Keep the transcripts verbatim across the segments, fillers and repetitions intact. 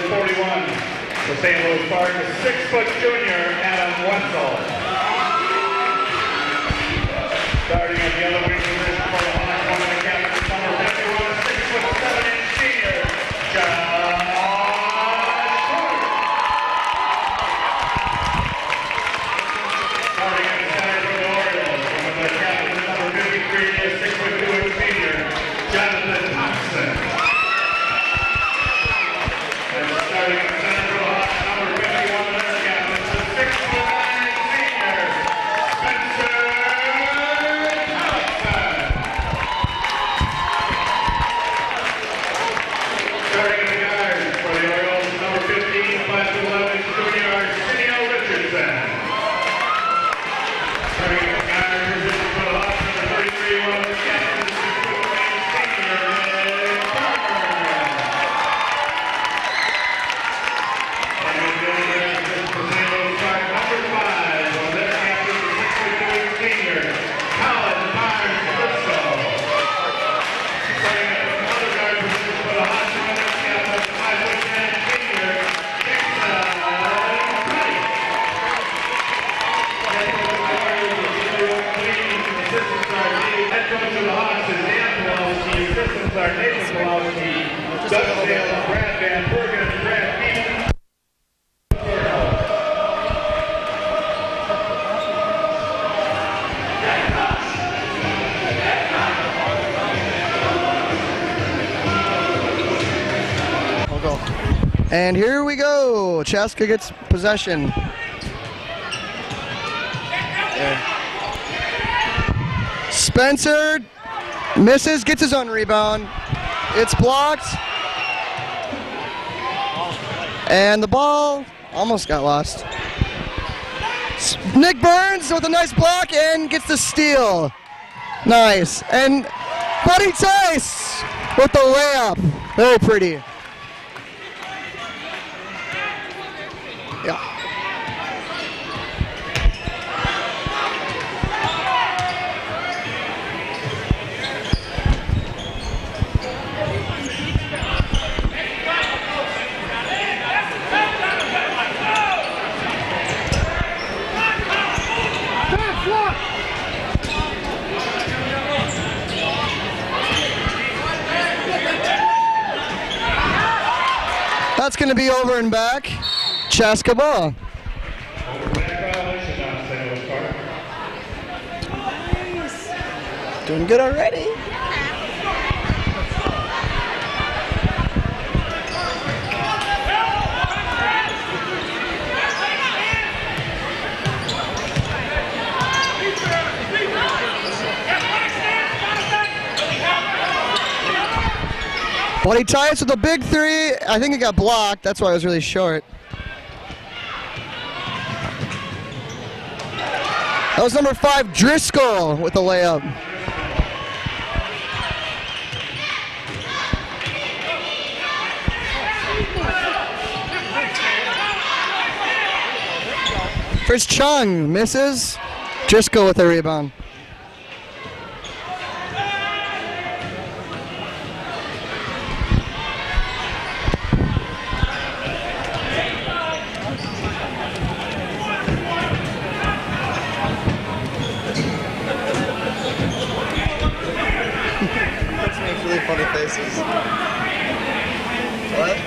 forty-one, the Saint Louis Park, a six-foot junior, Adam Wetzel. Starting at the other wing position for the Hawks, one of the captains, number fifty-one, six foot seven inch senior, John. Starting at the center for the Orioles, one of the captains, number fifty-three, six foot two inch senior, Jonathan Tollackson. And starting at the center for the Hawks, number fifty-one, another captain, the six foot nine senior, Spencer. Starting in the guard for the Orioles, number fifteen, five foot eleven, junior Arsenio Richardson. Starting in the guard position for the Hawks, number thirty-three, one of the captains, six foot nine, senior Nick Parker. Starting in the other position for Saint Louis Park, number five, one of their captains, six foot two, senior Colin Barnes Briscoe. Starting in the other guard position for the Hawks, our Nathan Kowalski, Doug Dale, Brad Van Bergen, Brad Peterson. We'll go. And here we go. Chaska gets possession. There. Spencer misses, gets his own rebound. It's blocked. And the ball almost got lost. Nick Burns with a nice block and gets the steal. Nice. And Hawks Theis with the layup. Very pretty. Yeah. That's going to be over and back. Chaska ball. Doing good already. Hawks Theis with a big three. I think it got blocked. That's why it was really short. That was number five, Driscoll, with the layup. First Chung misses. Driscoll with a rebound. Funny faces. What?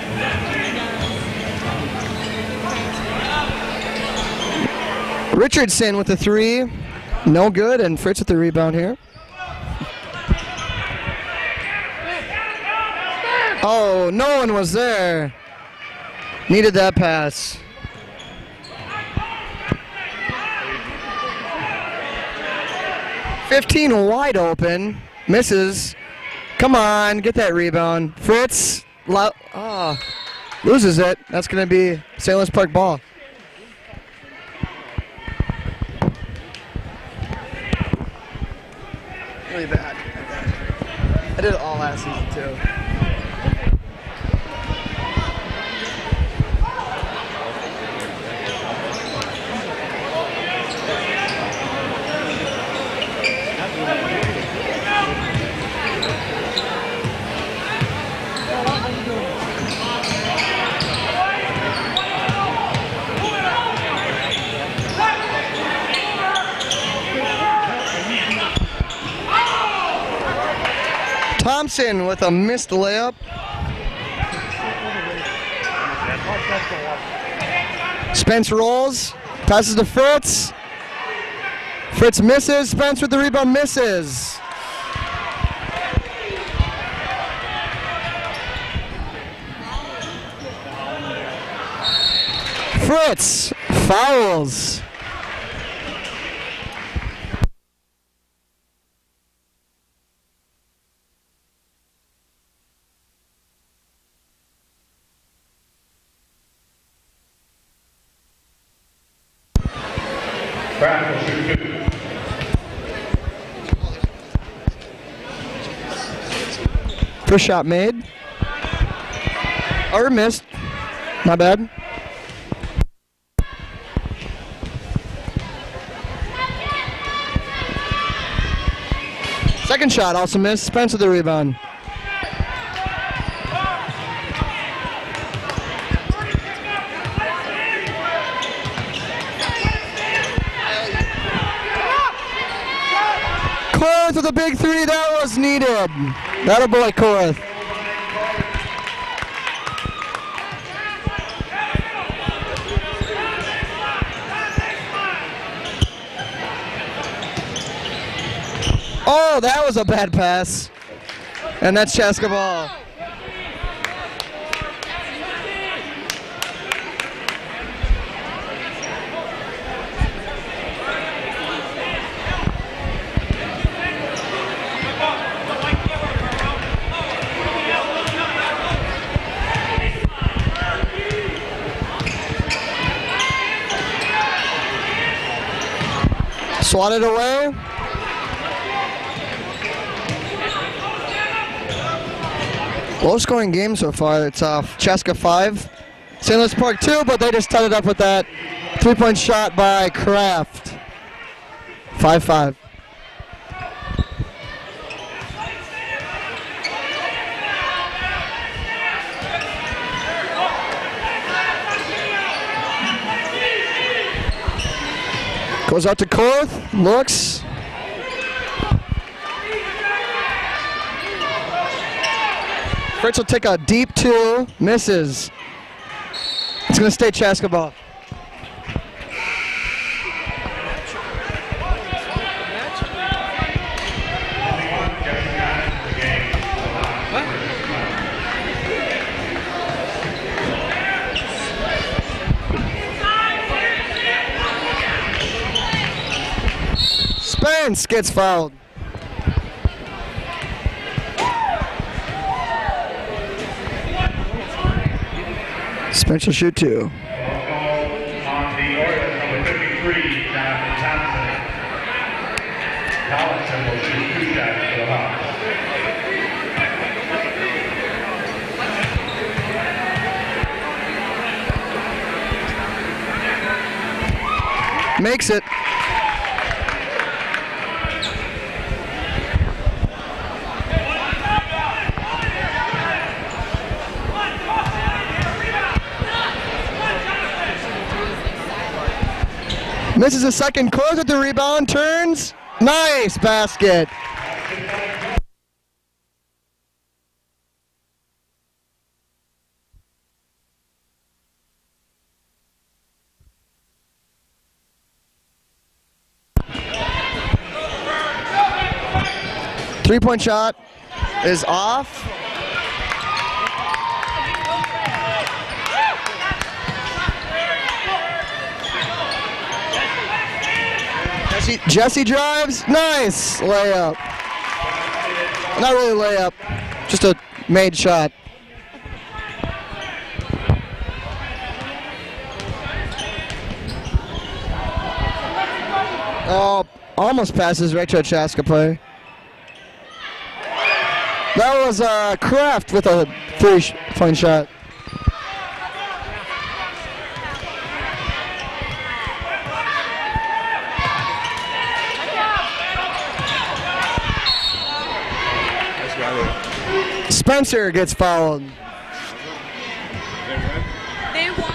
Richardson with the three. No good, and Fritz with the rebound here. Oh, no one was there. Needed that pass. fifteen wide open. Misses. Come on, get that rebound. Fritz lo oh, loses it. That's going to be Saint Louis Park ball. Really bad. I did it all last season too. Thompson with a missed layup. Spence rolls, passes to Fritz. Fritz misses, Spence with the rebound, misses. Fritz fouls. First shot made. Or missed. Not bad. Second shot also missed. Spence with the rebound. Korth with a big three, that was needed. That'll boy Korth. Oh, that was a bad pass. And that's Chaska ball. Swatted away. Low scoring game so far. It's uh, Chaska five, Saint Louis Park two, but they just tied it up with that three point shot by Kraft. five five. Goes out to Korth, looks. Fritz will take a deep two, misses. It's going to stay Chaska ball. Spence gets fouled. Spence will shoot two. On the order number fifty-three, Thompson. Tollackson will shoot two shots for the Hawks. Makes it. Misses a second, Korth with the rebound, turns, nice basket. Three-point shot is off. Jesse, Jesse drives, nice layup. Not really a layup, just a made shot. Oh, almost passes right to a Chaska play. That was uh, Kraft with a three-point shot. Spencer gets fouled. They won.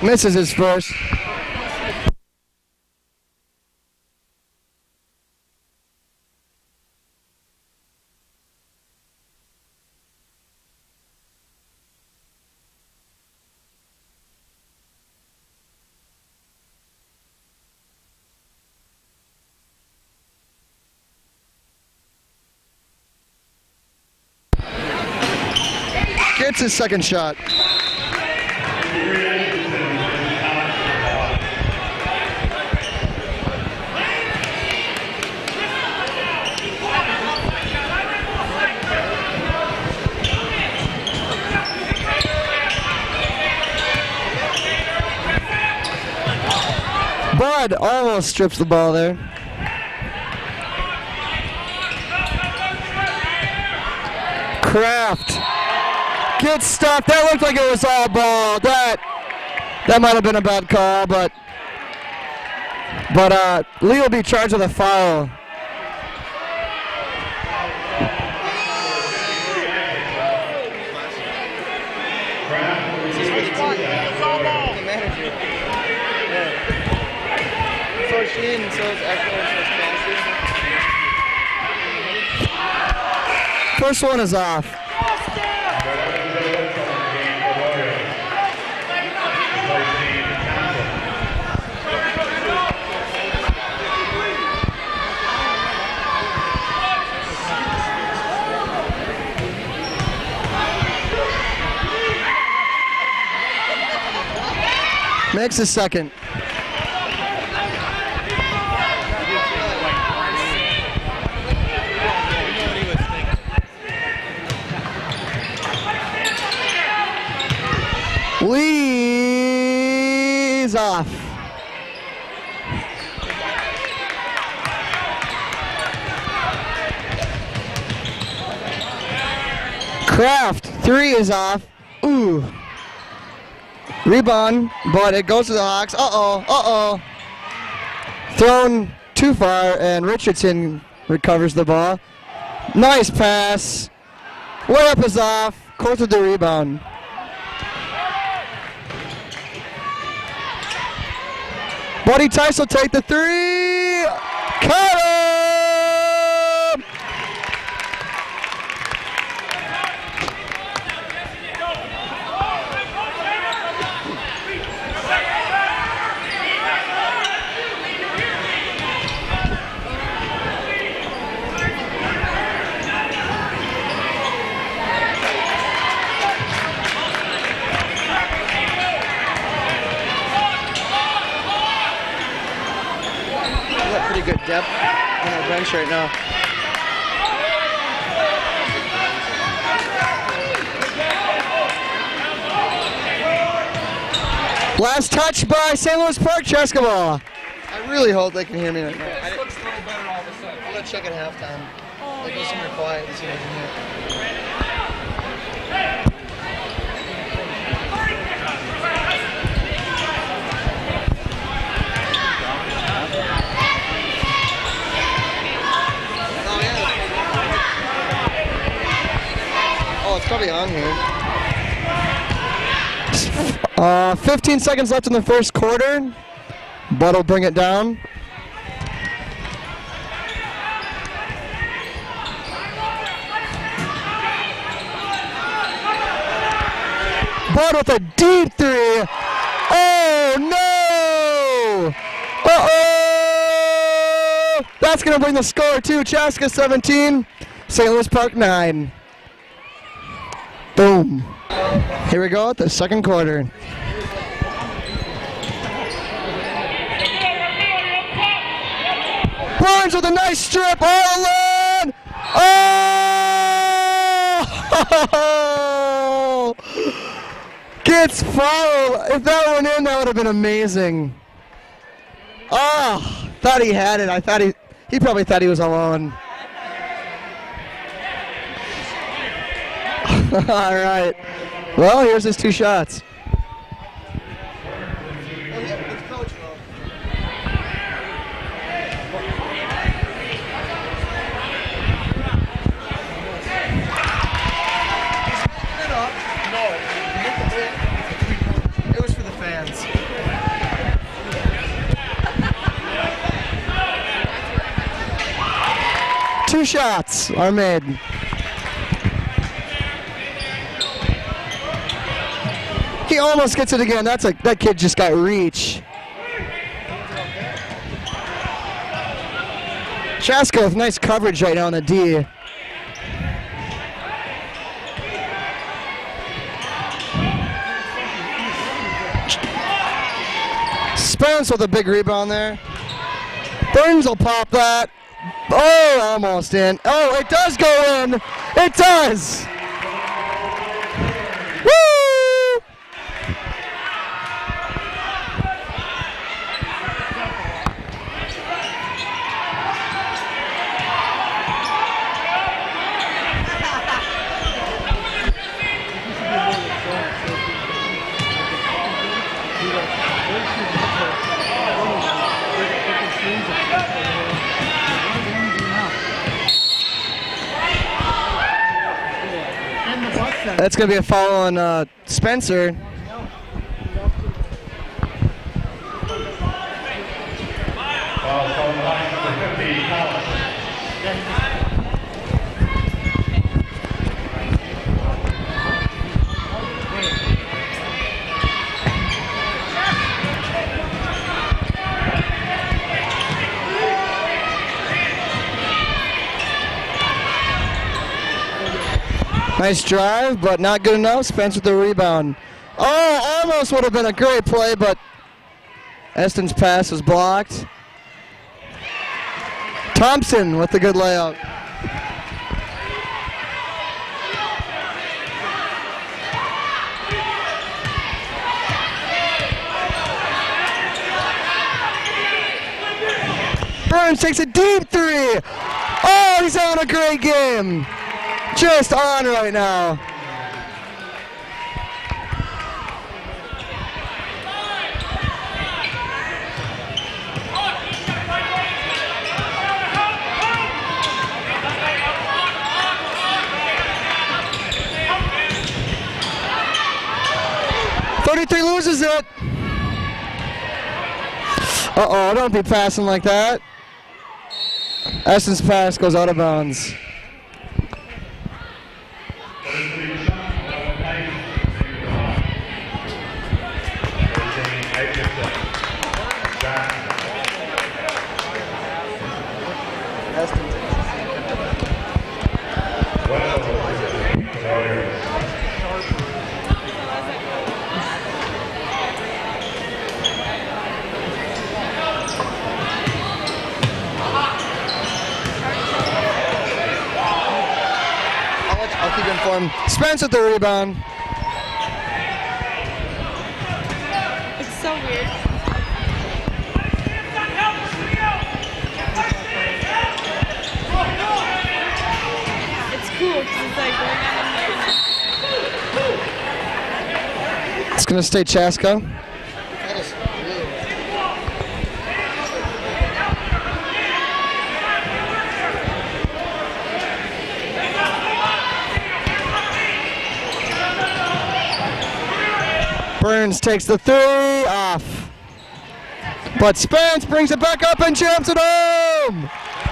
Misses his first. Gets his second shot. Bud almost strips the ball there. Kraft gets stopped. That looked like it was all ball. That that might have been a bad call, but but uh, Lee will be charged with a foul. And so is Echo and so is Kelsey. First one is off. Makes a second. Lee's off. Kraft, three is off. Ooh. Rebound, but it goes to the Hawks. Uh-oh, uh-oh. Thrown too far, and Richardson recovers the ball. Nice pass. Layup is off. Korth with the rebound. Buddy Theis will take the three. Cut him! Pretty good depth on our bench right now. Last touch by Saint Louis Park, Chaska ball. I really hope they can hear me right now. It looks a little better all of a sudden. I'm gonna check at halftime. Like go somewhere quiet and see if I can hear. Oh, it's probably on here. Uh, fifteen seconds left in the first quarter. Bud will bring it down. Bud with a deep three. Oh no! Uh-oh! That's gonna bring the score to Chaska seventeen, Saint Louis Park nine. Boom. Here we go at the second quarter. Burns with a nice strip all alone. Oh! Gets fouled. If that went in, that would have been amazing. Oh, thought he had it. I thought he, he probably thought he was alone. All right. Well, here's his two shots. It was for the fans. Two shots are made. He almost gets it again. That's a that kid just got reach. Chaska with nice coverage right now on the D. Spence with a big rebound there. Burns will pop that. Oh, almost in. Oh, it does go in. It does. Woo! That's going to be a foul on uh, Spencer. Nice drive, but not good enough. Spence with the rebound. Oh, almost would have been a great play, but Eston's pass was blocked. Thompson with the good layout. Burns takes a deep three. Oh, he's having a great game. Just on right now. thirty-three loses it. Uh-oh, don't be passing like that. Eston's pass goes out of bounds. Spence with the rebound. It's so weird. It's cool because it's like going on in there. It's going to stay Chaska. Burns takes the three off. But Spence brings it back up and jumps it home.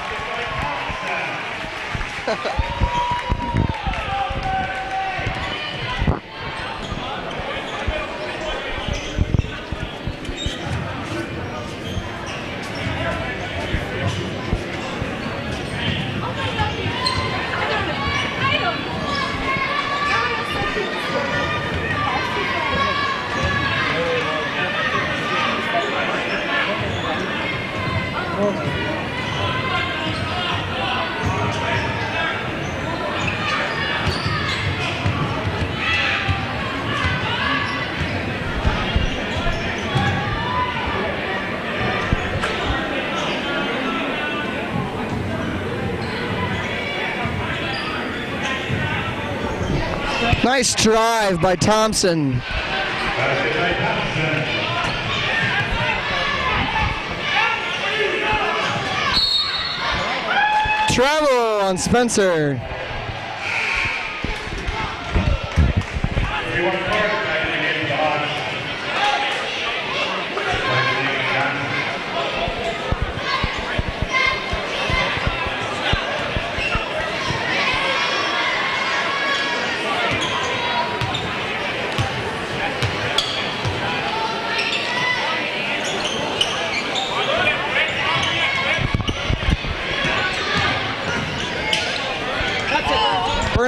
Nice drive by Thompson. Travel on Spencer.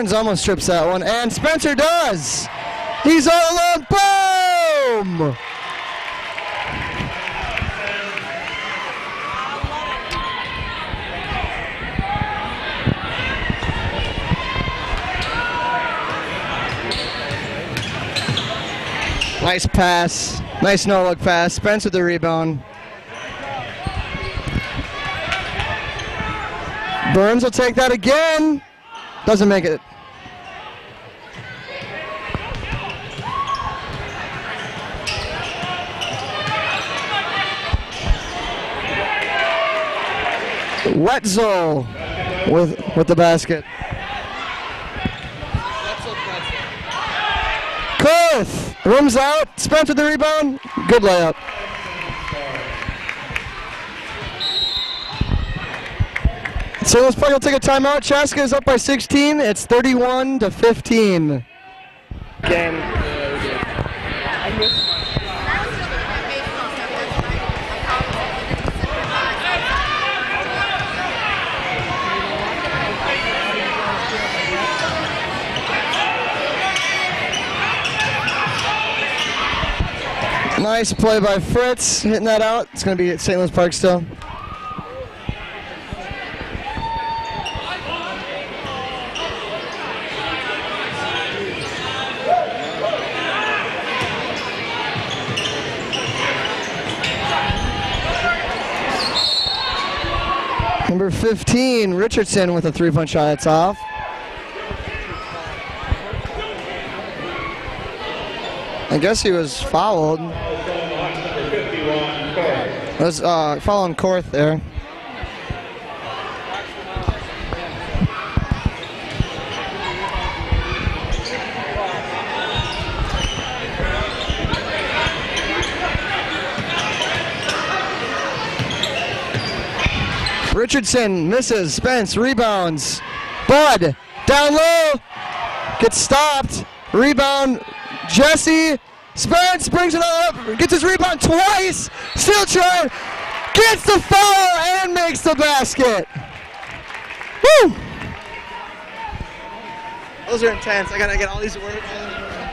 Burns almost strips that one, and Spencer does. He's all alone. Boom! Nice pass. Nice no-look pass. Spence with the rebound. Burns will take that again. Doesn't make it. Wetzel with with the basket. Korth rims out. Spence with the rebound. Good layup. Saint Louis Park will take a timeout. Chaska is up by sixteen. It's thirty-one to fifteen. Game. Nice play by Fritz, hitting that out. It's going to be at Saint Louis Park still. Number fifteen, Richardson with a three-point shot. It's off. I guess he was fouled. It was uh, following Korth there. Richardson misses. Spence rebounds. Bud down low. Gets stopped. Rebound. Jesse. Spence brings it up. Gets his rebound twice. Still trying. Gets the foul and makes the basket. Woo! Those are intense. I gotta get all these words in.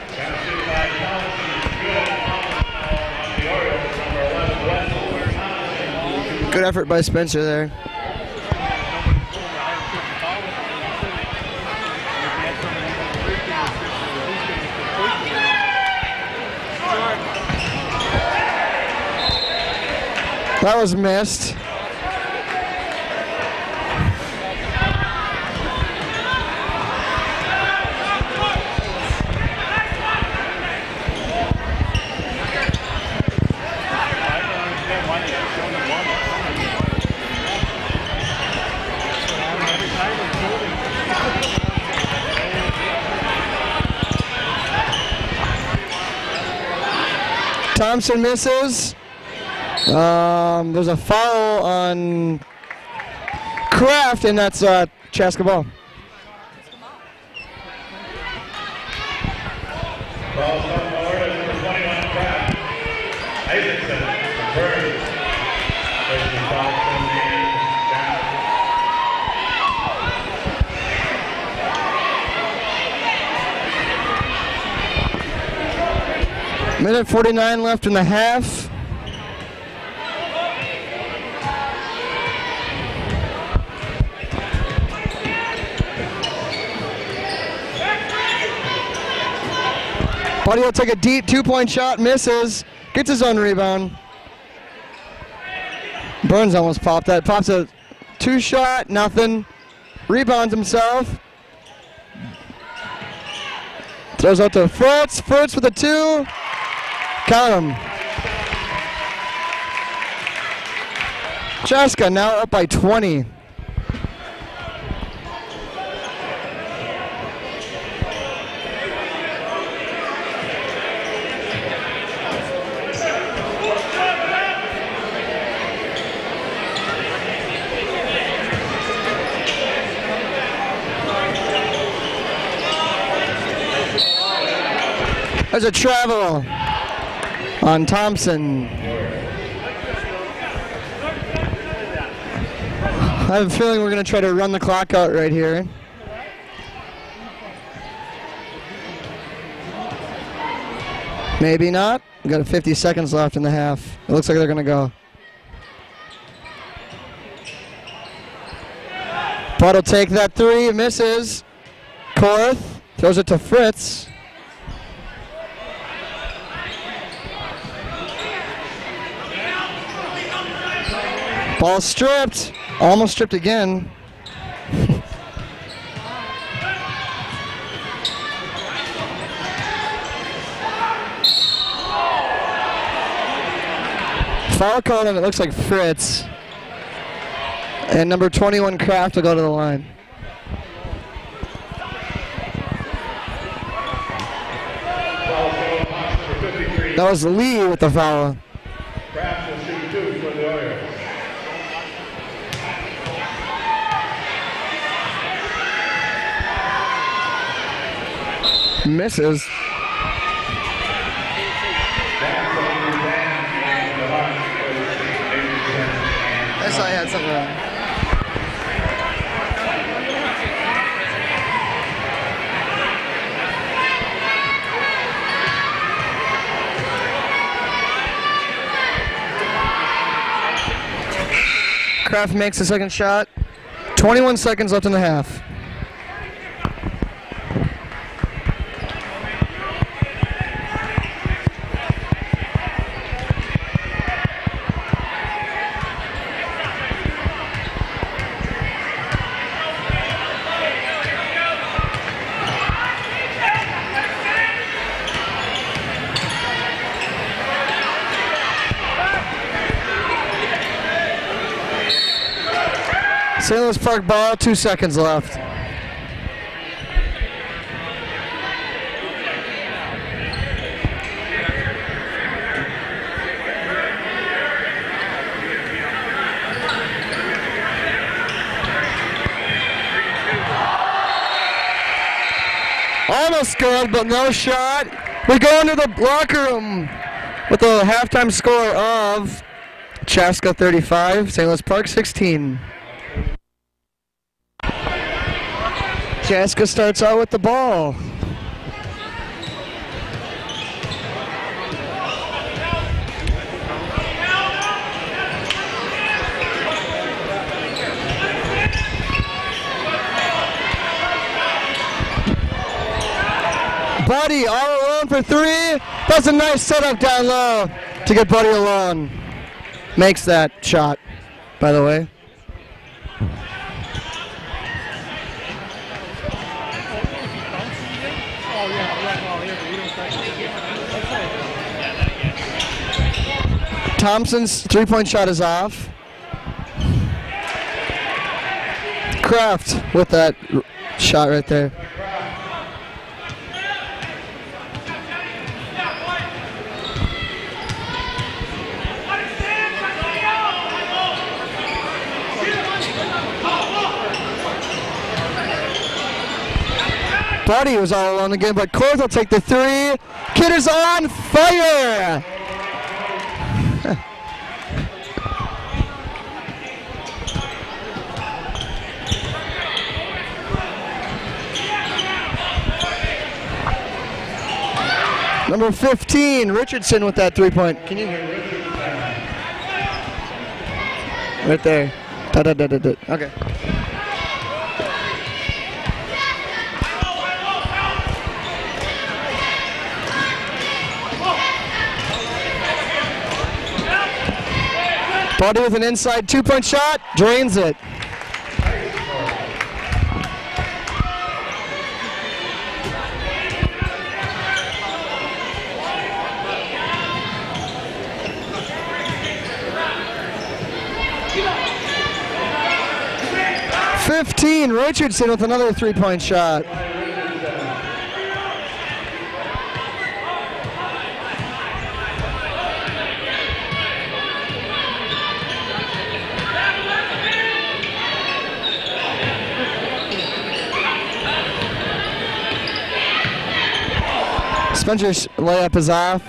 Good effort by Spencer there. That was missed. Thompson misses. Um, there's a foul on Kraft, and that's uh, Chaska ball. Ball from Florida, number twenty-one, Kraft. Isaacson, Burns. There's Tollackson and Down. Minute forty-nine left in the half. Buddy will take a deep two-point shot, misses, gets his own rebound. Burns almost popped that. Pops a two-shot, nothing. Rebounds himself. Throws out to Fritz. Fritz with a two. Count him. Chaska now up by twenty. There's a travel on Thompson. I have a feeling we're going to try to run the clock out right here. Maybe not. We got fifty seconds left in the half. It looks like they're going to go. Bud will take that three. Misses. Korth throws it to Fritz. Ball stripped. Almost stripped again. Foul call, and it looks like Fritz. And number twenty-one, Kraft, will go to the line. That was Lee with the foul. Kraft will shoot two for the Oilers. Misses. I saw I had something wrong. Kraft makes the second shot. twenty-one seconds left in the half. Saint Louis Park ball, two seconds left. Almost good, but no shot. We go into the locker room with a halftime score of Chaska thirty-five, Saint Louis Park sixteen. Chaska starts out with the ball. Buddy all alone for three. That's a nice setup down low to get Buddy alone. Makes that shot, by the way. Thompson's three-point shot is off. Kraft with that shot right there. Buddy was all alone again, but Korth will take the three. Kid is on fire! Number fifteen, Richardson with that three-point. Can you hear me? Right there. Da, da, da, da, da. Okay. Buddy with an inside two-point shot, drains it. fifteen, Richardson with another three-point shot. Spencer's layup is off.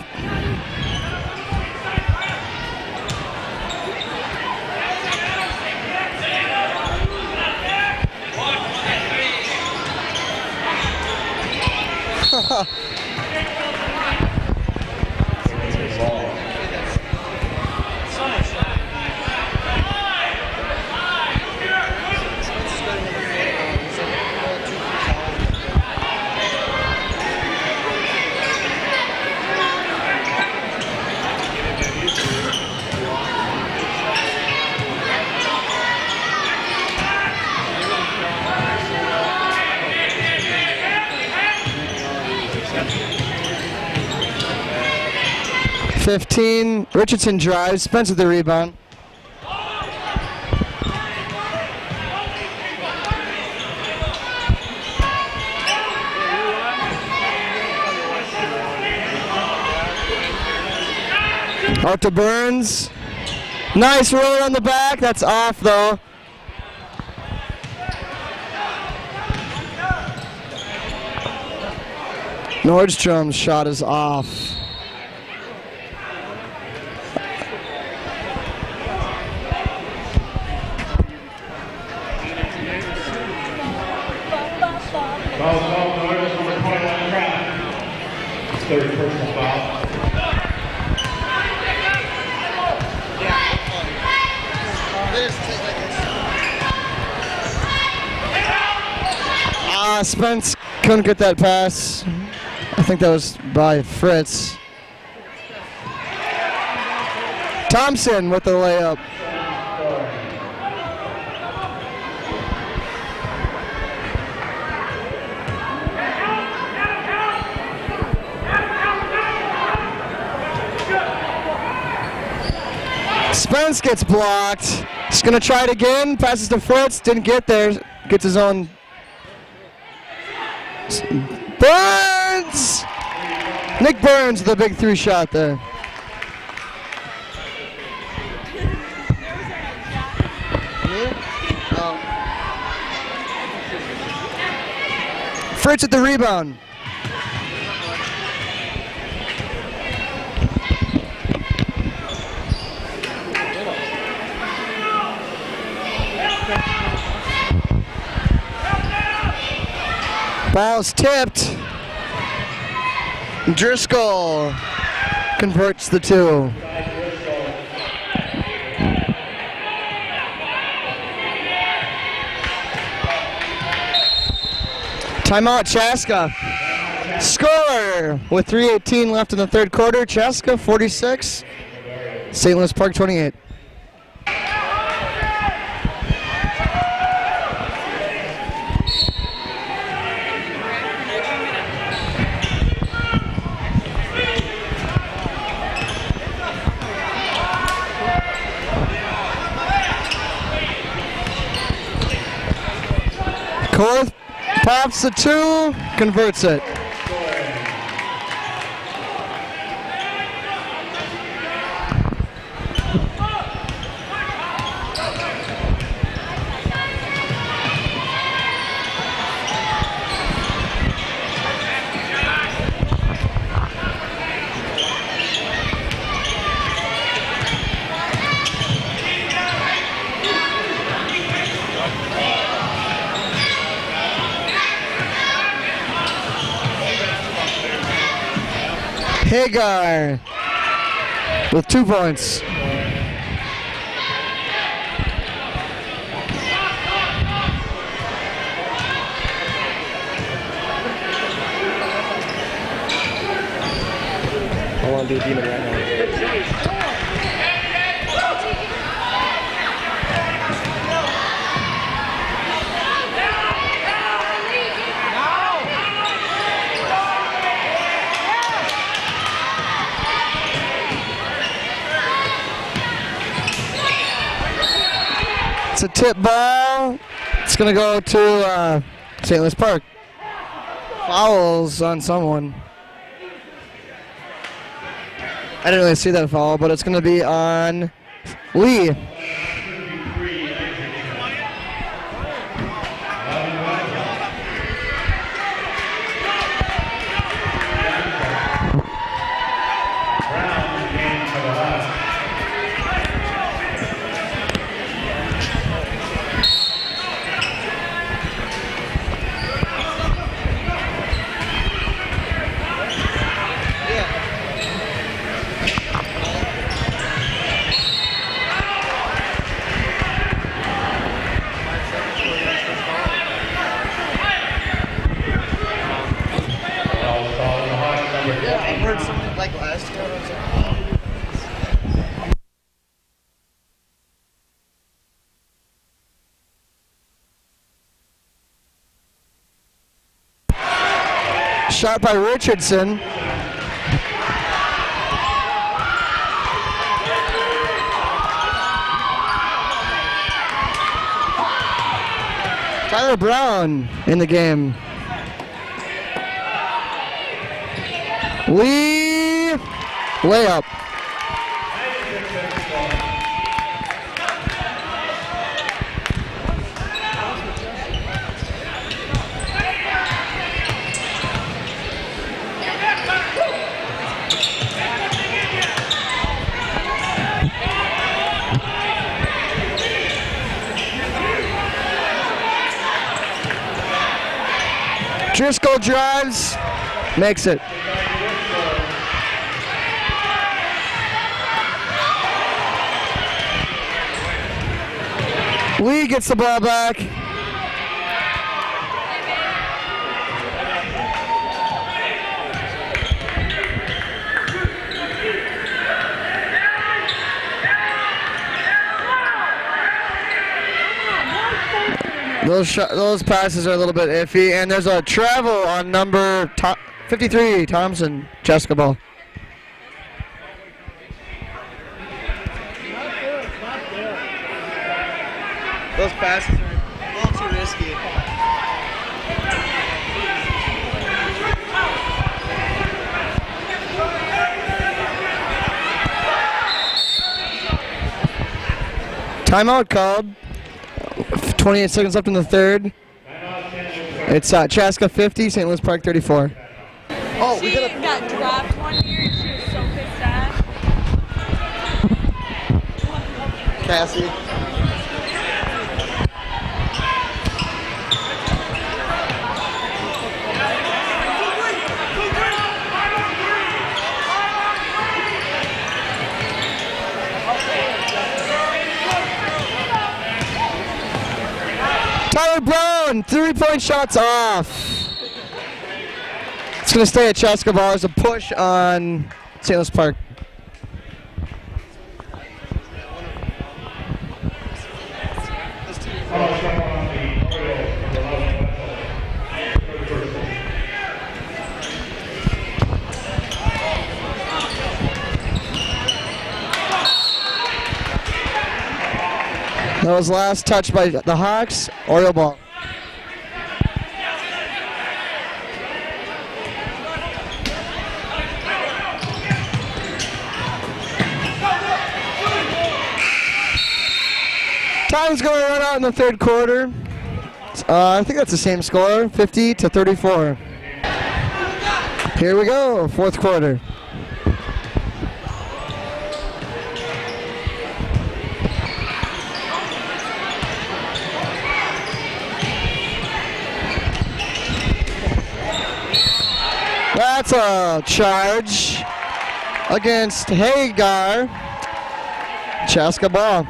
fifteen. Richardson drives. Spence with the rebound. Out to Burns. Nice roll on the back. That's off though. Nordstrom's shot is off. Foul, foul, Norris, number twenty-one, Kraft. Third personal foul. Ah, Spence couldn't get that pass. I think that was by Fritz. Thompson with the layup. Spence gets blocked. He's gonna try it again. Passes to Fritz. Didn't get there. Gets his own. Burns! Nick Burns with a big three shot there. Fritz at the rebound. Ball's tipped. Driscoll converts the two. Timeout, Chaska. Score with three eighteen left in the third quarter. Chaska forty-six, Saint Louis Park twenty-eight. Korth pops the two, converts it. Hagar with two points. I want to do a demon right now. It's a tip ball. It's going to go to uh, Saint Louis Park. Fouls on someone. I didn't really see that foul, but it's going to be on Lee. shot by Richardson. Tyler Brown in the game. Lee, layup. Driscoll drives, makes it. Lee gets the ball back. Those sh those passes are a little bit iffy, and there's a travel on number fifty-three, Thompson, Chaska ball. Those passes are a little too risky. Timeout called. twenty-eight seconds left in the third. It's uh, Chaska fifty, Saint Louis Park thirty-four. Oh, she we got, got dropped one year and she was so pissed off. Cassie. Tyler Brown, three-point shots off. It's going to stay at Chaska ball as a push on Saint Louis Park. That was last touch by the Hawks. Oriole ball. Time's going to run out in the third quarter. Uh, I think that's the same score, fifty to thirty-four. Here we go, fourth quarter. That's a charge against Hagar. Chaska ball.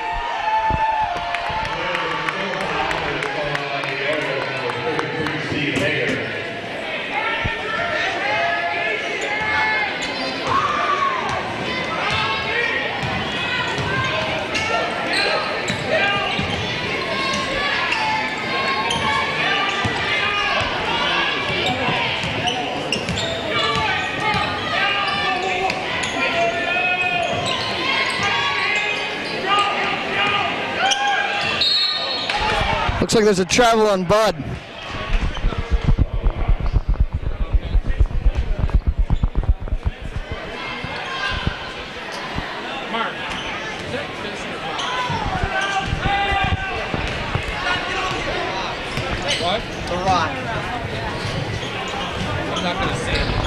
Looks like there's a travel on Bud. Mark. What? The rock. I'm not going to say it.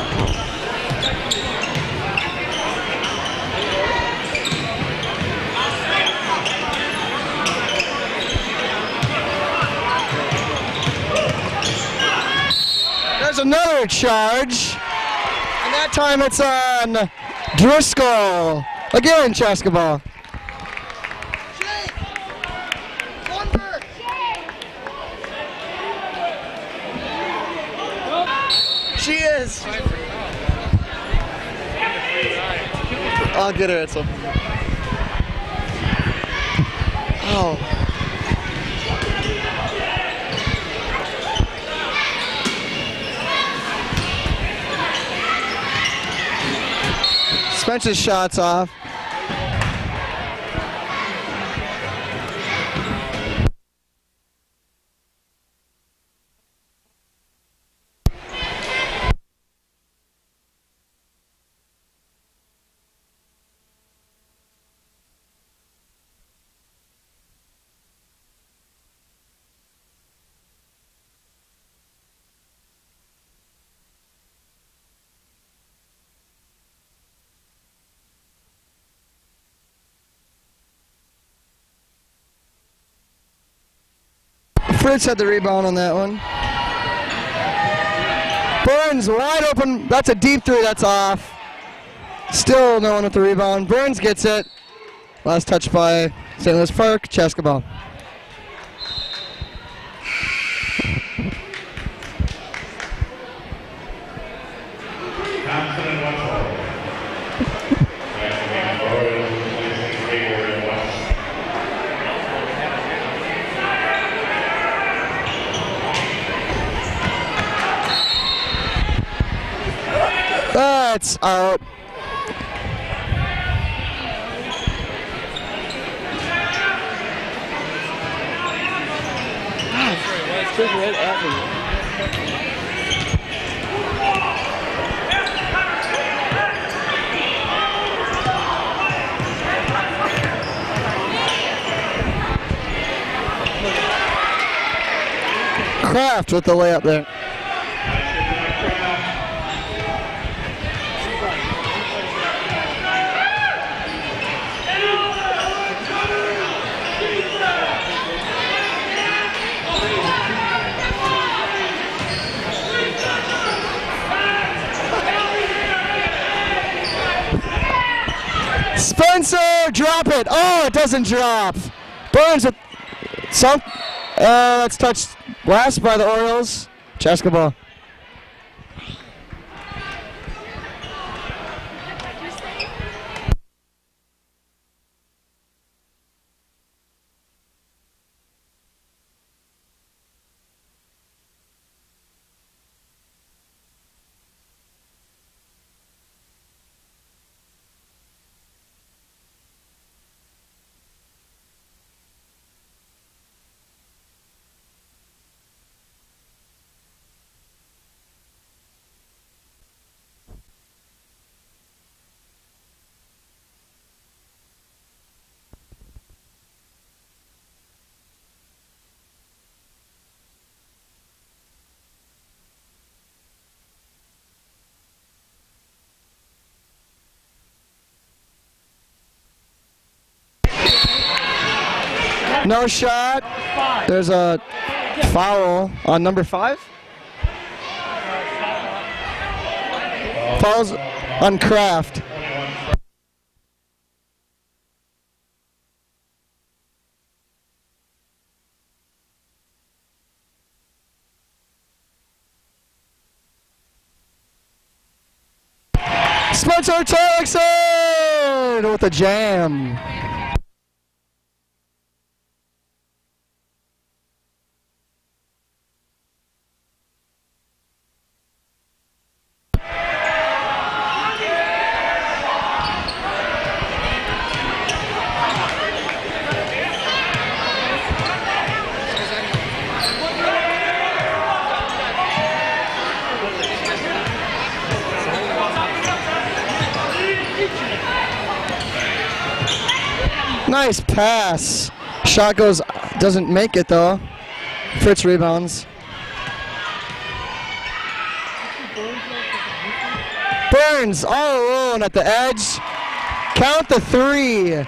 There's another charge, and that time it's on Driscoll. Again, Chaska ball. She is. I'll get her at some. Oh. Spencer's shot's off. Fritz had the rebound on that one. Burns wide open. That's a deep three. That's off. Still no one with the rebound. Burns gets it. Last touch by Saint Louis Park. Chaska ball. Thompson and Wetzel. That's out. Kraft with the layup there. Spencer, drop it. Oh, it doesn't drop. Burns with some. Uh, that's touched last by the Orioles. Chaska ball. No shot. There's a foul on number five. Fouls on Kraft. Spencer Tollackson with a jam. Nice pass. Shot goes, doesn't make it though. Fritz rebounds. Burns all alone at the edge. Count the three.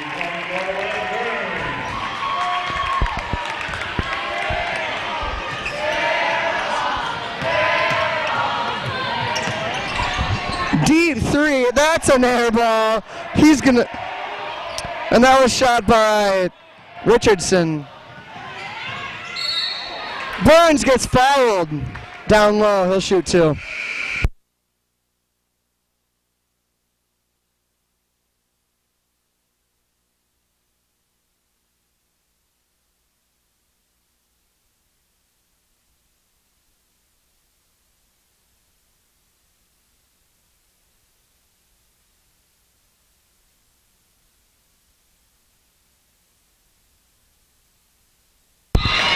Deep three. That's an air ball. He's gonna. And that was shot by Richardson. Burns gets fouled. Down low, he'll shoot two.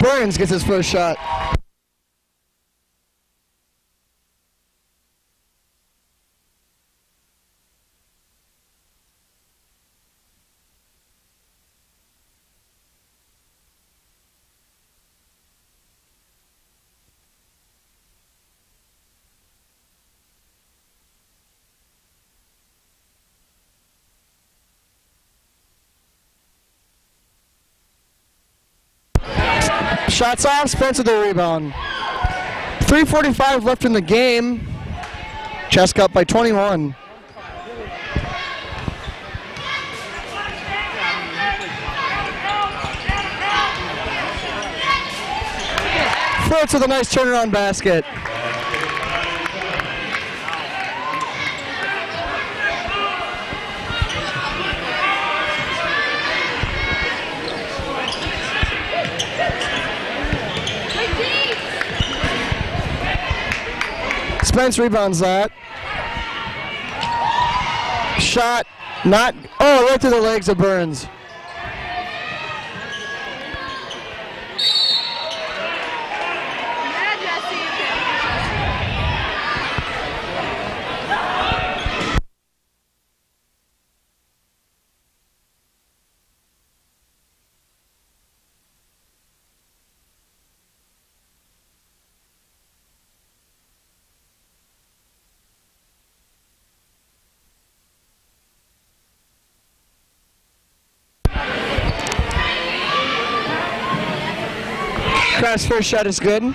Burns gets his first shot. Shots off, Spence with the rebound. three forty-five left in the game. Chaska up by twenty-one. Fritz with a nice turnaround basket. Spence rebounds that. Shot, not, oh, right to the legs of Burns. Kraft's first shot is good.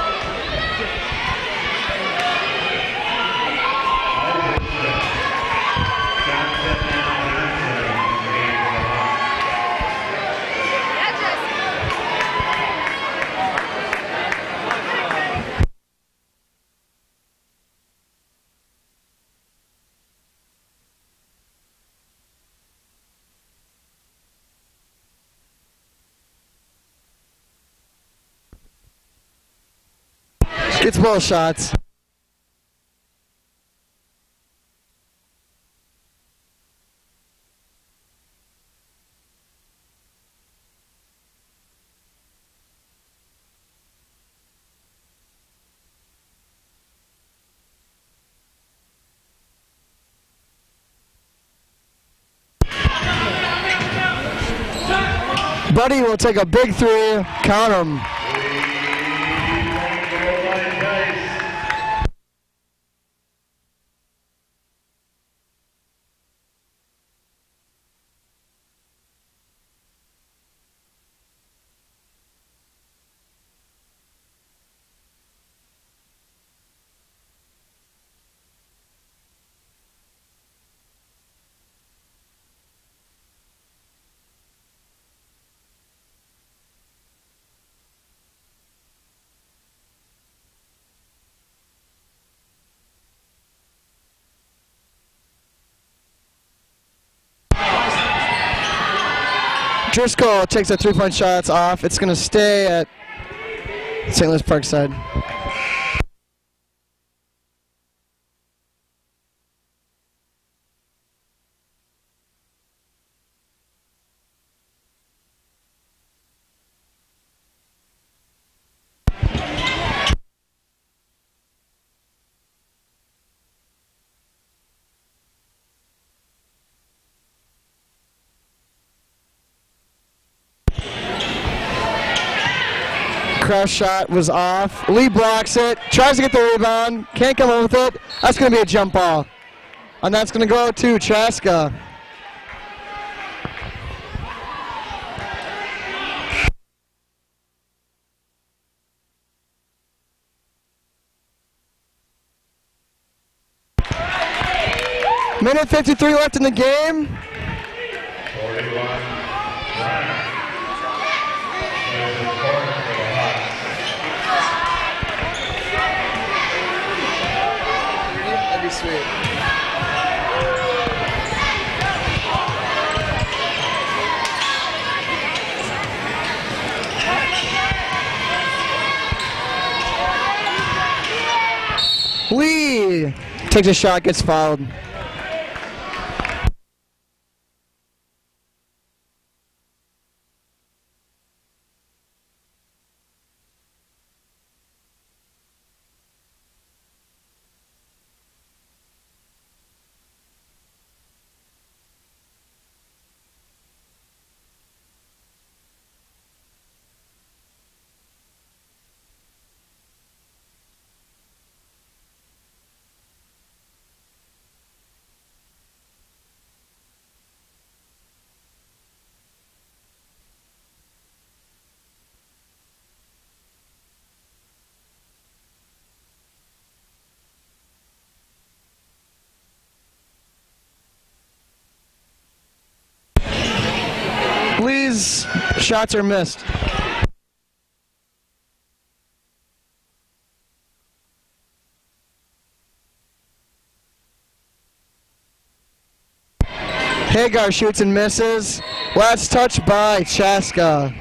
Gets both shots. Buddy will take a big three, count him. Driscoll takes the three-point shots off. It's going to stay at Saint Louis Parkside. Kraft's shot was off. Lee blocks it, tries to get the rebound, can't come up with it. That's going to be a jump ball. And that's going to go to Chaska. Minute fifty-three left in the game. forty-one. That'd be sweet. Lee takes a shot, gets fouled. these shots are missed. Hagar shoots and misses. Last touch by Chaska.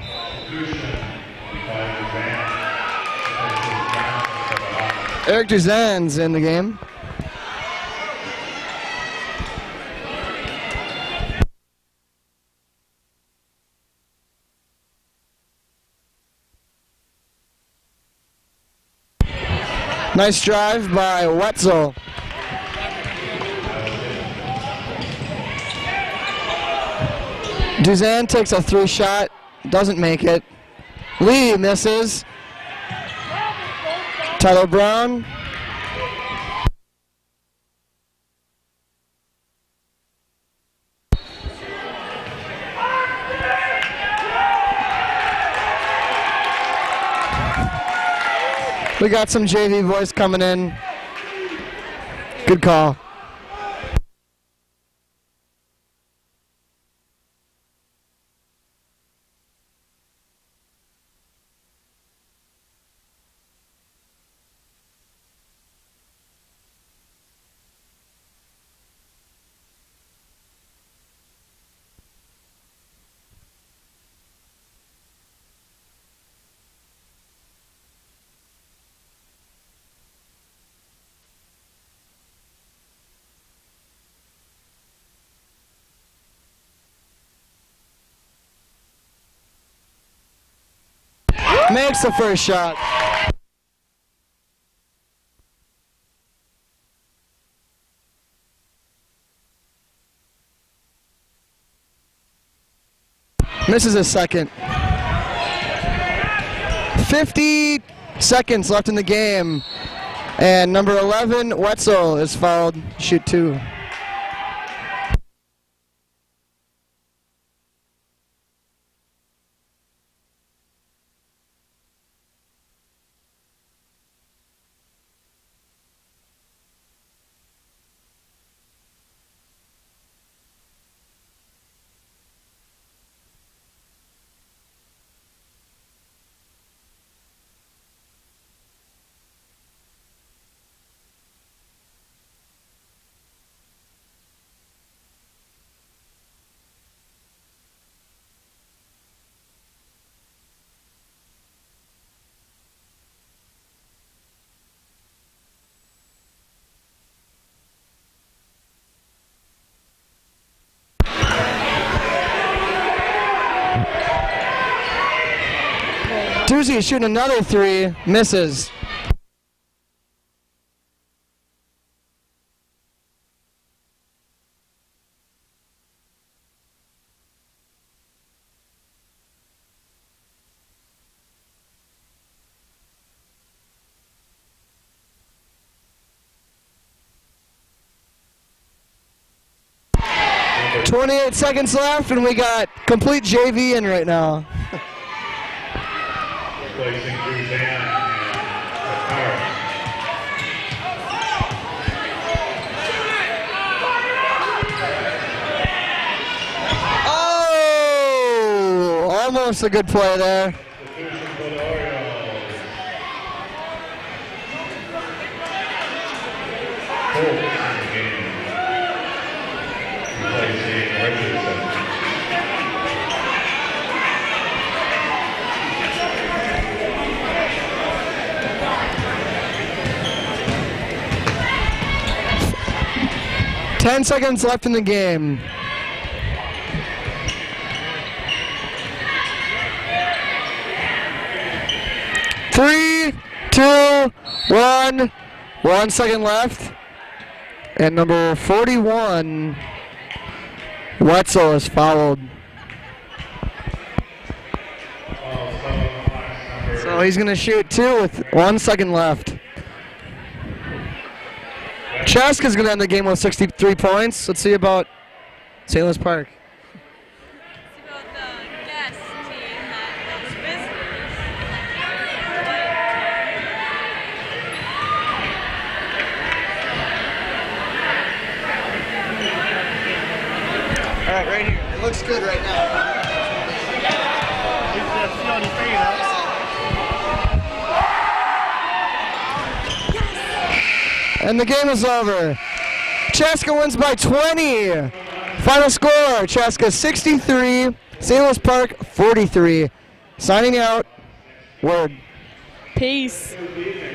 Eric Duzan's in the game. Nice drive by Wetzel. Duzan takes a three shot, doesn't make it. Lee misses. Tyler Brown. We got some J V boys coming in. Good call. Makes the first shot. Misses a second. fifty seconds left in the game. And number eleven, Wetzel, is fouled. Shoot two. Doozy is shooting another three, misses. twenty-eight seconds left, and we got complete J V in right now. Placing Duzan and Korth. Oh, almost a good play there. Substitution for the Orioles. Korth in the game. Replacing Richardson. Ten seconds left in the game. Three, two, one. One second left. And number forty-one, Wetzel, is fouled. So he's going to shoot two with one second left. Chaska's going to end the game with sixty-three points. Let's see about Saint Louis Park. It's about the guest team that was visitors. All right, right here. It looks good right now. on your feet, huh? And the game is over. Chaska wins by twenty. Final score, Chaska sixty-three, Saint Louis Park forty-three. Signing out, Word. Peace.